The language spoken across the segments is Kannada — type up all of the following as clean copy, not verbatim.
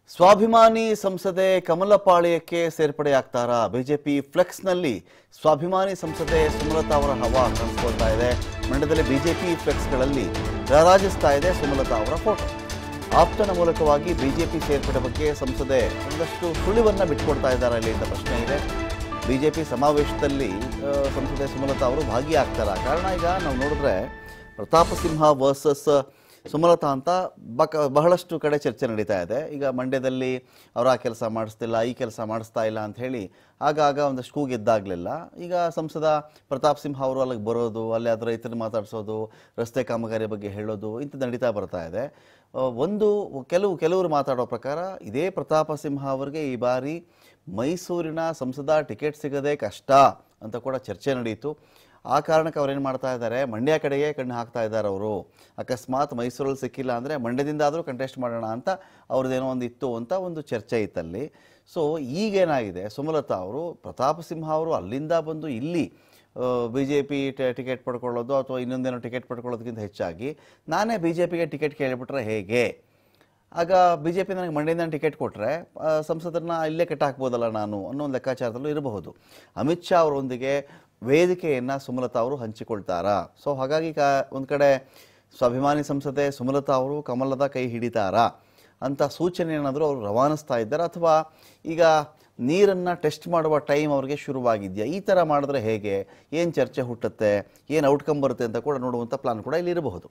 ಸ್ವಾಭಿಮಾನಿ ಸಂಸದೆ ಕಮಲ ಪಾಳ್ಯಕ್ಕೆ ಸೇರ್ಪಡೆಯಾಗ್ತಾರಾ? ಬಿಜೆಪಿ ಫ್ಲೆಕ್ಸ್ನಲ್ಲಿ ಸ್ವಾಭಿಮಾನಿ ಸಂಸದೆ ಸುಮಲತಾ ಅವರ ಹವಾ ಕಾಣಿಸ್ಕೊಳ್ತಾ ಇದೆ. ಮಂಡ್ಯದಲ್ಲಿ ಬಿಜೆಪಿ ಫ್ಲೆಕ್ಸ್ಗಳಲ್ಲಿ ರಾರಾಜಿಸ್ತಾ ಇದೆ ಸುಮಲತಾ ಅವರ ಫೋಟೋ. ಆಪ್ತನ ಮೂಲಕವಾಗಿ ಬಿಜೆಪಿ ಸೇರ್ಪಡೆ ಬಗ್ಗೆ ಸಂಸದೆ ಒಂದಷ್ಟು ಸುಳಿವನ್ನ ಬಿಟ್ಕೊಡ್ತಾ ಇದ್ದಾರೆ ಅಲ್ಲಿ ಅಂತ ಪ್ರಶ್ನೆ ಇದೆ. ಬಿಜೆಪಿ ಸಮಾವೇಶದಲ್ಲಿ ಸಂಸದೆ ಸುಮಲತಾ ಅವರು ಭಾಗಿಯಾಗ್ತಾರಾ? ಕಾರಣ ಈಗ ನಾವು ನೋಡಿದ್ರೆ ಪ್ರತಾಪ ಸಿಂಹ ವರ್ಸಸ್ ಸುಮಲತಾ ಅಂತ ಬಹಳಷ್ಟು ಕಡೆ ಚರ್ಚೆ ನಡೀತಾ ಇದೆ. ಈಗ ಮಂಡ್ಯದಲ್ಲಿ ಅವರ ಆ ಕೆಲಸ ಮಾಡಿಸ್ತಿಲ್ಲ, ಈ ಕೆಲಸ ಮಾಡಿಸ್ತಾ ಇಲ್ಲ ಅಂತ ಹೇಳಿ ಆಗಾಗ ಒಂದಷ್ಟು ಕೂಗೆದ್ದಾಗಲಿಲ್ಲ. ಈಗ ಸಂಸದ ಪ್ರತಾಪ್ ಸಿಂಹ ಅವರು ಅಲ್ಲಿಗೆ ಬರೋದು, ಅಲ್ಲಿ ಅದರ ರೈತರನ್ನು ಮಾತಾಡಿಸೋದು, ರಸ್ತೆ ಕಾಮಗಾರಿ ಬಗ್ಗೆ ಹೇಳೋದು ಇಂಥದ್ದು ನಡೀತಾ ಬರ್ತಾ ಇದೆ. ಕೆಲವರು ಮಾತಾಡೋ ಪ್ರಕಾರ ಇದೇ ಪ್ರತಾಪ ಸಿಂಹ ಅವರಿಗೆ ಈ ಬಾರಿ ಮೈಸೂರಿನ ಸಂಸದ ಟಿಕೆಟ್ ಸಿಗದೆ ಕಷ್ಟ ಅಂತ ಕೂಡ ಚರ್ಚೆ ನಡೆಯಿತು. ಆ ಕಾರಣಕ್ಕೆ ಅವ್ರೇನು ಮಾಡ್ತಾ ಇದ್ದಾರೆ, ಮಂಡ್ಯ ಕಡೆಗೆ ಕಣ್ಣು ಹಾಕ್ತಾ ಇದ್ದಾರೆ. ಅವರು ಅಕಸ್ಮಾತ್ ಮೈಸೂರಲ್ಲಿ ಸಿಕ್ಕಿಲ್ಲ ಅಂದರೆ ಮಂಡ್ಯದಿಂದ ಆದರೂ ಕಂಟೆಸ್ಟ್ ಮಾಡೋಣ ಅಂತ ಅವ್ರದ್ದೇನೋ ಒಂದು ಇತ್ತು ಅಂತ ಒಂದು ಚರ್ಚೆ ಇತ್ತಲ್ಲಿ. ಸೊ ಈಗೇನಾಗಿದೆ, ಸುಮಲತಾ ಅವರು ಪ್ರತಾಪ ಸಿಂಹ ಅವರು ಅಲ್ಲಿಂದ ಬಂದು ಇಲ್ಲಿ ಬಿ ಜೆ ಪಿ ಟಿಕೆಟ್ ಪಡ್ಕೊಳ್ಳೋದು ಅಥವಾ ಇನ್ನೊಂದೇನೋ ಟಿಕೆಟ್ ಪಡ್ಕೊಳ್ಳೋದಕ್ಕಿಂತ ಹೆಚ್ಚಾಗಿ ನಾನೇ ಬಿ ಜೆ ಪಿಗೆ ಟಿಕೆಟ್ ಕೇಳಿಬಿಟ್ರೆ ಹೇಗೆ? ಆಗ ಬಿ ಜೆ ಪಿ ನನಗೆ ಮಂಡ್ಯದಿಂದ ಟಿಕೆಟ್ ಕೊಟ್ಟರೆ ಸಂಸದರನ್ನ ಇಲ್ಲೇ ಕೆಟ್ಟಾಕ್ಬೋದಲ್ಲ ನಾನು ಅನ್ನೋ ಒಂದು ಲೆಕ್ಕಾಚಾರದಲ್ಲೂ ಇರಬಹುದು. ಅಮಿತ್ ಶಾ ಅವರೊಂದಿಗೆ ವೇದಿಕೆಯನ್ನು ಸುಮಲತಾ ಅವರು ಹಂಚಿಕೊಳ್ತಾರಾ? ಸೊ ಹಾಗಾಗಿ ಒಂದು ಕಡೆ ಸ್ವಾಭಿಮಾನಿ ಸಂಸದೆ ಸುಮಲತಾ ಅವರು ಕಮಲದ ಕೈ ಹಿಡಿತಾರಾ ಅಂತ ಸೂಚನೆ ಏನಾದರೂ ಅವರು ರವಾನಿಸ್ತಾ ಇದ್ದಾರೆ, ಅಥವಾ ಈಗ ನೀರನ್ನು ಟೆಸ್ಟ್ ಮಾಡುವ ಟೈಮ್ ಅವ್ರಿಗೆ ಶುರುವಾಗಿದೆಯಾ? ಈ ಥರ ಮಾಡಿದ್ರೆ ಹೇಗೆ, ಏನು ಚರ್ಚೆ ಹುಟ್ಟುತ್ತೆ, ಏನು ಔಟ್ಕಮ್ ಬರುತ್ತೆ ಅಂತ ಕೂಡ ನೋಡುವಂಥ ಪ್ಲಾನ್ ಕೂಡ ಇಲ್ಲಿ ಇರಬಹುದು.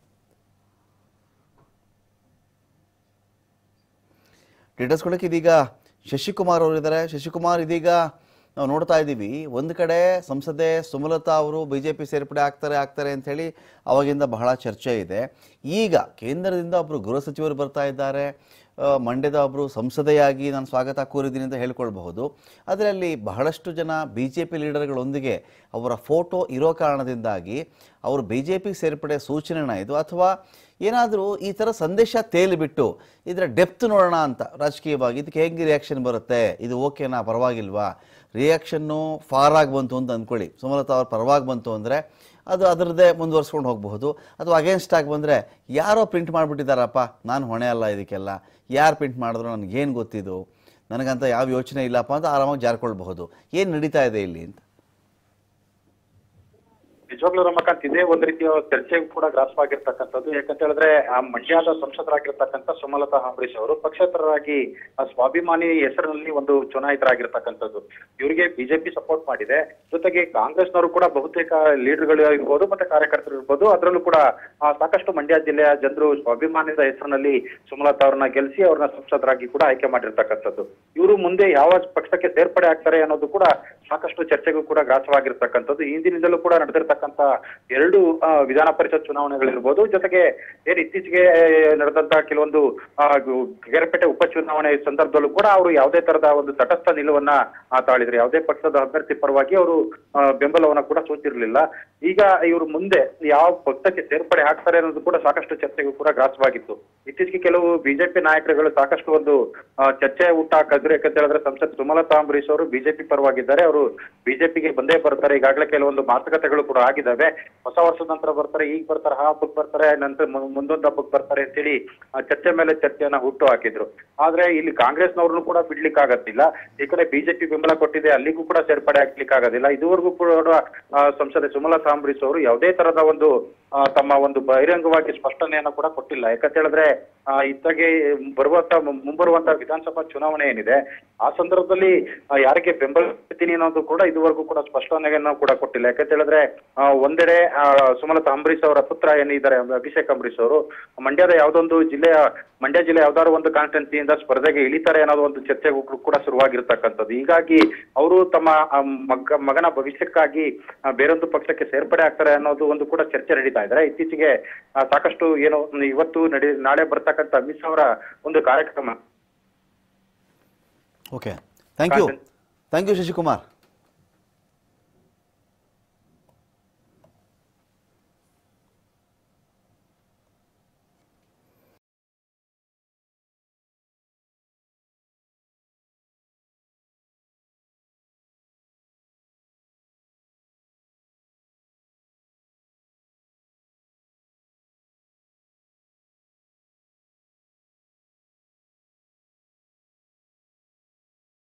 ಡೀಟೇಲ್ಸ್ ಕೊಡೋಕೆ ಇದೀಗ ಶಶಿಕುಮಾರ್ ಅವರಿದ್ದಾರೆ. ಶಶಿಕುಮಾರ್, ಇದೀಗ ನಾವು ನೋಡ್ತಾ ಇದ್ದೀವಿ ಒಂದು ಕಡೆ ಸಂಸದೆ ಸುಮಲತಾ ಅವರು ಬಿ ಜೆ ಪಿ ಸೇರ್ಪಡೆ ಆಗ್ತಾರೆ ಅಂತ ಹೇಳಿ ಅವಾಗಿಂದ ಬಹಳ ಚರ್ಚೆ ಇದೆ. ಈಗ ಕೇಂದ್ರದಿಂದ ಒಬ್ಬರು ಗೃಹ ಸಚಿವರು ಬರ್ತಾ ಇದ್ದಾರೆ, ಮಂಡ್ಯದ ಒಬ್ಬರು ಸಂಸದೆಯಾಗಿ ನಾನು ಸ್ವಾಗತ ಕೋರಿದ್ದೀನಿ ಅಂತ ಹೇಳ್ಕೊಳ್ಬಹುದು. ಅದರಲ್ಲಿ ಬಹಳಷ್ಟು ಜನ ಬಿ ಜೆ ಪಿ ಲೀಡರ್ಗಳೊಂದಿಗೆ ಅವರ ಫೋಟೋ ಇರೋ ಕಾರಣದಿಂದಾಗಿ ಅವರು ಬಿ ಜೆ ಪಿ ಸೇರ್ಪಡೆ ಸೂಚನೆನ ಇದು, ಅಥವಾ ಏನಾದರೂ ಈ ಥರ ಸಂದೇಶ ತೇಲಿಬಿಟ್ಟು ಇದರ ಡೆಪ್ತ್ ನೋಡೋಣ ಅಂತ ರಾಜಕೀಯವಾಗಿ ಇದಕ್ಕೆ ಹೇಗೆ ರಿಯಾಕ್ಷನ್ ಬರುತ್ತೆ, ಇದು ಓಕೆನಾ ಪರವಾಗಿಲ್ವಾ? ರಿಯಾಕ್ಷನ್ನು ಫಾರ್ ಆಗಿ ಬಂತು ಅಂತ ಅಂದ್ಕೊಳ್ಳಿ, ಸುಮಲತಾ ಅವ್ರ ಪರವಾಗಿ ಬಂತು ಅಂದರೆ ಅದು ಅದರದ್ದೇ ಮುಂದುವರ್ಸ್ಕೊಂಡು ಹೋಗಬಹುದು. ಅಥವಾ ಅಗೇನ್ಸ್ಟ್ ಆಗಿ ಬಂದರೆ ಯಾರೋ ಪ್ರಿಂಟ್ ಮಾಡಿಬಿಟ್ಟಿದ್ದಾರಪ್ಪ, ನಾನು ಹೊಣೆ ಅಲ್ಲ ಇದಕ್ಕೆಲ್ಲ, ಯಾರು ಪ್ರಿಂಟ್ ಮಾಡಿದ್ರು ನನಗೇನು ಗೊತ್ತಿದ್ದು, ನನಗಂತ ಯಾವ ಯೋಚನೆ ಇಲ್ಲಪ್ಪ ಅಂತ ಆರಾಮಾಗಿ ಜಾರ್ಕೊಳ್ಬಹುದು. ಏನು ನಡೀತಾ ಇದೆ ಇಲ್ಲಿ ಅಂತ? ನಿಜವಾಗ್ಲೂ ರಮಕಾಂತ್, ಇದೇ ಒಂದು ರೀತಿಯ ಚರ್ಚೆಗೂ ಕೂಡ ಗ್ರಾಸವಾಗಿರ್ತಕ್ಕಂಥದ್ದು. ಯಾಕಂತ ಹೇಳಿದ್ರೆ ಆ ಮಂಡ್ಯದ ಸಂಸದರಾಗಿರ್ತಕ್ಕಂಥ ಸುಮಲತಾ ಅಂಬರೀಶ್ ಅವರು ಪಕ್ಷೇತರರಾಗಿ ಸ್ವಾಭಿಮಾನಿ ಹೆಸರಿನಲ್ಲಿ ಒಂದು ಚುನಾಯಿತರಾಗಿರ್ತಕ್ಕಂಥದ್ದು. ಇವರಿಗೆ ಬಿಜೆಪಿ ಸಪೋರ್ಟ್ ಮಾಡಿದೆ, ಜೊತೆಗೆ ಕಾಂಗ್ರೆಸ್ನವರು ಕೂಡ ಬಹುತೇಕ ಲೀಡರ್ಗಳು ಇರ್ಬೋದು ಮತ್ತೆ ಕಾರ್ಯಕರ್ತರು ಇರ್ಬೋದು, ಅದರಲ್ಲೂ ಕೂಡ ಸಾಕಷ್ಟು ಮಂಡ್ಯ ಜಿಲ್ಲೆಯ ಜನರು ಸ್ವಾಭಿಮಾನದ ಹೆಸರಿನಲ್ಲಿ ಸುಮಲತಾ ಅವ್ರನ್ನ ಗೆಲ್ಲಿಸಿ ಅವ್ರನ್ನ ಸಂಸದರಾಗಿ ಕೂಡ ಆಯ್ಕೆ ಮಾಡಿರ್ತಕ್ಕಂಥದ್ದು. ಇವರು ಮುಂದೆ ಯಾವ ಪಕ್ಷಕ್ಕೆ ಸೇರ್ಪಡೆ ಆಗ್ತಾರೆ ಅನ್ನೋದು ಕೂಡ ಸಾಕಷ್ಟು ಚರ್ಚೆಗೂ ಕೂಡ ಗ್ರಾಸವಾಗಿರ್ತಕ್ಕಂಥದ್ದು. ಹಿಂದಿನಿಂದಲೂ ಕೂಡ ನಡೆದಿರ್ತಕ್ಕಂಥ ಎರಡು ವಿಧಾನ ಪರಿಷತ್ ಚುನಾವಣೆಗಳಿರ್ಬೋದು, ಜೊತೆಗೆ ಏನ್ ಇತ್ತೀಚೆಗೆ ನಡೆದಂತಹ ಕೆಲವೊಂದು ಕೆಗರಪೇಟೆ ಉಪಚುನಾವಣೆ ಸಂದರ್ಭದಲ್ಲೂ ಕೂಡ ಅವರು ಯಾವುದೇ ತರದ ಒಂದು ತಟಸ್ಥ ನಿಲುವನ್ನ ತಾಳಿದ್ರು. ಯಾವುದೇ ಪಕ್ಷದ ಅಭ್ಯರ್ಥಿ ಪರವಾಗಿ ಅವರು ಬೆಂಬಲವನ್ನ ಕೂಡ ಸೂಚಿರಲಿಲ್ಲ. ಈಗ ಇವರು ಮುಂದೆ ಯಾವ ಪಕ್ಷಕ್ಕೆ ಸೇರ್ಪಡೆ ಆಗ್ತಾರೆ ಅನ್ನೋದು ಕೂಡ ಸಾಕಷ್ಟು ಚರ್ಚೆಗೂ ಕೂಡ ಗ್ರಾಸವಾಗಿತ್ತು. ಇತ್ತೀಚೆಗೆ ಕೆಲವು ಬಿಜೆಪಿ ನಾಯಕರುಗಳು ಸಾಕಷ್ಟು ಒಂದು ಚರ್ಚೆ ಹುಟ್ಟಾಕಿದ್ರು. ಯಾಕಂತ ಹೇಳಿದ್ರೆ ಸಂಸತ್ ಸುಮಲತಾ ಅಂಬರೀಶ್ ಅವರು ಬಿಜೆಪಿ ಪರವಾಗಿದ್ದಾರೆ, ಅವರು ಬಿಜೆಪಿಗೆ ಬಂದೇ ಬರ್ತಾರೆ. ಈಗಾಗಲೇ ಕೆಲವೊಂದು ಮಾತುಕತೆಗಳು ಕೂಡ ಆಗಿದ್ದಾವೆ. ಹೊಸ ವರ್ಷದ ನಂತರ ಬರ್ತಾರೆ, ಈಗ ಬರ್ತಾರೆ, ಆ ಹಬ್ಬಕ್ಕೆ ಬರ್ತಾರೆ, ನಂತರ ಮುಂದೊಂದು ಹಬ್ಬಕ್ಕೆ ಬರ್ತಾರೆ ಅಂತೇಳಿ ಚರ್ಚೆ ಮೇಲೆ ಚರ್ಚೆಯನ್ನ ಹುಟ್ಟು ಹಾಕಿದ್ರು. ಆದ್ರೆ ಇಲ್ಲಿ ಕಾಂಗ್ರೆಸ್ನವ್ರನ್ನು ಕೂಡ ಬಿಡ್ಲಿಕ್ಕೆ ಆಗತ್ತಿಲ್ಲ. ಈ ಕಡೆ ಬಿಜೆಪಿ ಬೆಂಬಲ ಕೊಟ್ಟಿದೆ, ಅಲ್ಲಿಗೂ ಕೂಡ ಸೇರ್ಪಡೆ ಆಗ್ಲಿಕ್ಕೆ ಆಗೋದಿಲ್ಲ. ಇದುವರೆಗೂ ಕೂಡ ಸಂಸದೆ ಸುಮಲತಾ ಅಂಬರೀಶ್ ಅವರು ಯಾವುದೇ ತರದ ಒಂದು ತಮ್ಮ ಒಂದು ಬಹಿರಂಗವಾಗಿ ಸ್ಪಷ್ಟನೆಯನ್ನ ಕೂಡ ಕೊಟ್ಟಿಲ್ಲ. ಯಾಕಂತ ಹೇಳಿದ್ರೆ ಇತ್ತಾಗೆ ಮುಂಬರುವಂತಹ ವಿಧಾನಸಭಾ ಚುನಾವಣೆ ಏನಿದೆ ಆ ಸಂದರ್ಭದಲ್ಲಿ ಯಾರಿಗೆ ಬೆಂಬಲಿಸ್ತೀನಿ ಅನ್ನೋದು ಕೂಡ ಇದುವರೆಗೂ ಕೂಡ ಸ್ಪಷ್ಟನೆಯನ್ನು ಕೂಡ ಕೊಟ್ಟಿಲ್ಲ. ಯಾಕಂತ ಹೇಳಿದ್ರೆ ಒಂದೆಡೆ ಸುಮಲತಾ ಅಂಬರೀಶ್ ಅವರ ಪುತ್ರ ಏನಿದ್ದಾರೆ ಅಭಿಷೇಕ್ ಅಂಬರೀಶ್ ಅವರು ಮಂಡ್ಯ ಜಿಲ್ಲೆ ಯಾವ್ದಾದ್ರು ಒಂದು ಕಾನ್ಸ್ಟಿಟ್ಯೂನ್ಸಿಯಿಂದ ಸ್ಪರ್ಧೆಗೆ ಇಳಿತಾರೆ ಅನ್ನೋದು ಒಂದು ಚರ್ಚೆಗೂ ಕೂಡ ಶುರುವಾಗಿರ್ತಕ್ಕಂಥದ್ದು. ಹೀಗಾಗಿ ಅವರು ತಮ್ಮ ಮಗನ ಭವಿಷ್ಯಕ್ಕಾಗಿ ಬೇರೊಂದು ಪಕ್ಷಕ್ಕೆ ಸೇರ್ಪಡೆ ಆಗ್ತಾರೆ ಅನ್ನೋದು ಒಂದು ಕೂಡ ಚರ್ಚೆ ನಡೀತಾ ಇದ್ದಾರೆ. ಇತ್ತೀಚೆಗೆ ಸಾಕಷ್ಟು ಏನು ಇವತ್ತು ನಾಳೆ ಬರ್ತಕ್ಕಂಥ ಅಮಿತ್ ಶಾ ಅವರ ಒಂದು ಕಾರ್ಯಕ್ರಮ. Okay, thank you Shashikumar.